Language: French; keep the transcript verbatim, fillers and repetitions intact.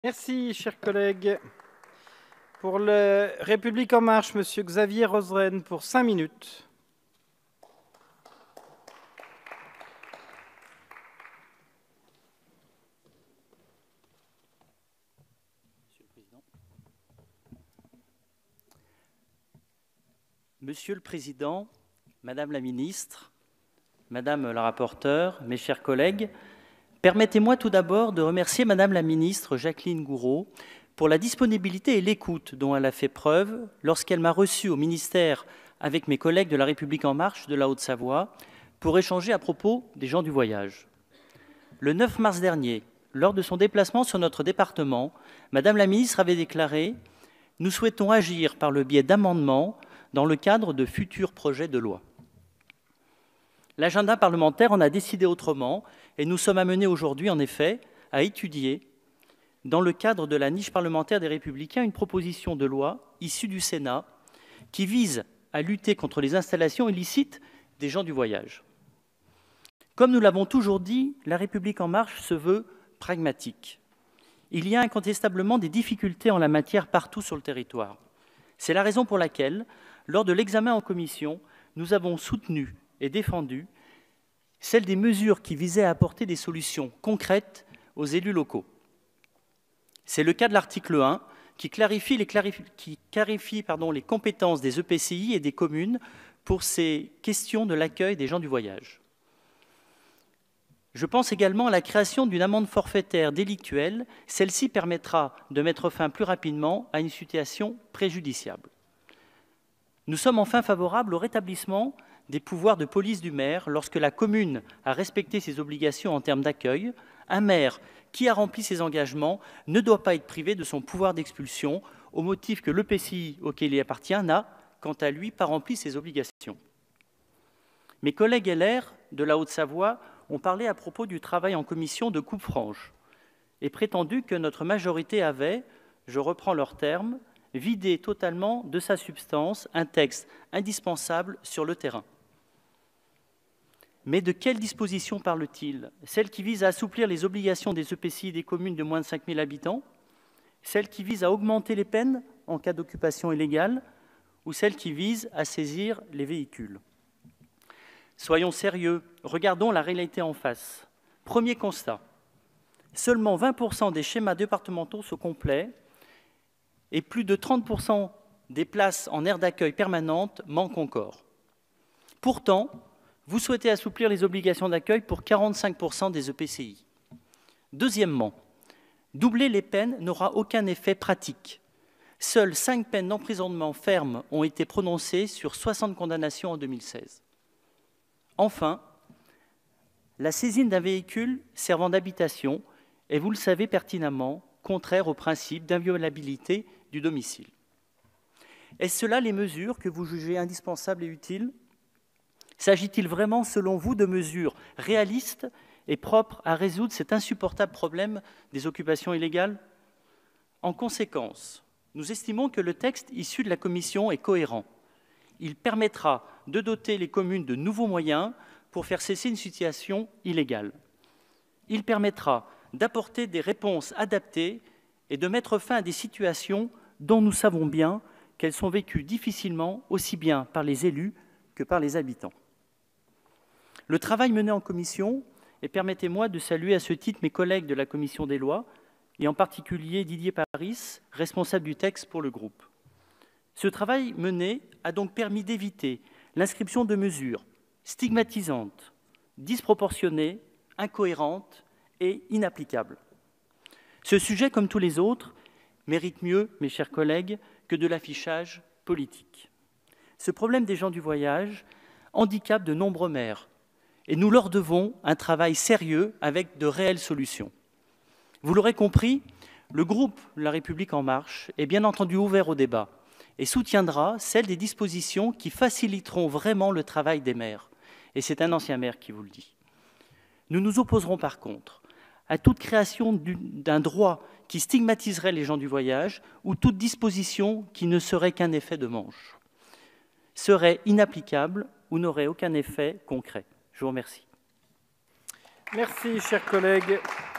Merci, chers collègues. Pour le République En Marche, Monsieur Xavier Roseren pour cinq minutes. Monsieur le Président. Monsieur le Président, Madame la Ministre, Madame la rapporteure, mes chers collègues, permettez-moi tout d'abord de remercier Madame la Ministre Jacqueline Gourault pour la disponibilité et l'écoute dont elle a fait preuve lorsqu'elle m'a reçu au ministère avec mes collègues de La République En Marche de la Haute-Savoie pour échanger à propos des gens du voyage. Le neuf mars dernier, lors de son déplacement sur notre département, Madame la Ministre avait déclaré « Nous souhaitons agir par le biais d'amendements dans le cadre de futurs projets de loi ». L'agenda parlementaire en a décidé autrement et nous sommes amenés aujourd'hui, en effet, à étudier, dans le cadre de la niche parlementaire des Républicains, une proposition de loi issue du Sénat qui vise à lutter contre les installations illicites des gens du voyage. Comme nous l'avons toujours dit, La République En Marche se veut pragmatique. Il y a incontestablement des difficultés en la matière partout sur le territoire. C'est la raison pour laquelle, lors de l'examen en commission, nous avons soutenu et défendu celle des mesures qui visaient à apporter des solutions concrètes aux élus locaux. C'est le cas de l'article un qui clarifie, les, clarifie, qui clarifie pardon, les compétences des E P C I et des communes pour ces questions de l'accueil des gens du voyage. Je pense également à la création d'une amende forfaitaire délictuelle. Celle-ci permettra de mettre fin plus rapidement à une situation préjudiciable. Nous sommes enfin favorables au rétablissement des pouvoirs de police du maire lorsque la commune a respecté ses obligations en termes d'accueil. Un maire qui a rempli ses engagements ne doit pas être privé de son pouvoir d'expulsion au motif que l'E P C I auquel il appartient n'a, quant à lui, pas rempli ses obligations. Mes collègues L R de la Haute-Savoie ont parlé à propos du travail en commission de coupe franche et prétendu que notre majorité avait, je reprends leurs termes, vidé totalement de sa substance un texte indispensable sur le terrain. Mais de quelles dispositions parle-t-il? Celles qui visent à assouplir les obligations des E P C I des communes de moins de cinq mille habitants? Celles qui visent à augmenter les peines en cas d'occupation illégale? Ou celles qui visent à saisir les véhicules? Soyons sérieux, regardons la réalité en face. Premier constat, seulement vingt pour cent des schémas départementaux sont complets et plus de trente pour cent des places en aire d'accueil permanente manquent encore. Pourtant, vous souhaitez assouplir les obligations d'accueil pour quarante-cinq pour cent des E P C I. Deuxièmement, doubler les peines n'aura aucun effet pratique. Seules cinq peines d'emprisonnement fermes ont été prononcées sur soixante condamnations en deux mille seize. Enfin, la saisine d'un véhicule servant d'habitation est, vous le savez pertinemment, contraire au principe d'inviolabilité du domicile. Est-ce cela les mesures que vous jugez indispensables et utiles? S'agit-il vraiment, selon vous, de mesures réalistes et propres à résoudre cet insupportable problème des occupations illégales? En conséquence, nous estimons que le texte issu de la Commission est cohérent. Il permettra de doter les communes de nouveaux moyens pour faire cesser une situation illégale. Il permettra d'apporter des réponses adaptées et de mettre fin à des situations dont nous savons bien qu'elles sont vécues difficilement aussi bien par les élus que par les habitants. Le travail mené en commission, et permettez-moi de saluer à ce titre mes collègues de la commission des lois, et en particulier Didier Paris, responsable du texte pour le groupe. Ce travail mené a donc permis d'éviter l'inscription de mesures stigmatisantes, disproportionnées, incohérentes et inapplicables. Ce sujet, comme tous les autres, mérite mieux, mes chers collègues, que de l'affichage politique. Ce problème des gens du voyage handicape de nombreux maires et nous leur devons un travail sérieux avec de réelles solutions. Vous l'aurez compris, le groupe La République En Marche est bien entendu ouvert au débat et soutiendra celles des dispositions qui faciliteront vraiment le travail des maires. Et c'est un ancien maire qui vous le dit. Nous nous opposerons par contre à toute création d'un droit qui stigmatiserait les gens du voyage ou toute disposition qui ne serait qu'un effet de manche, serait inapplicable ou n'aurait aucun effet concret. Je vous remercie. Merci, chers collègues.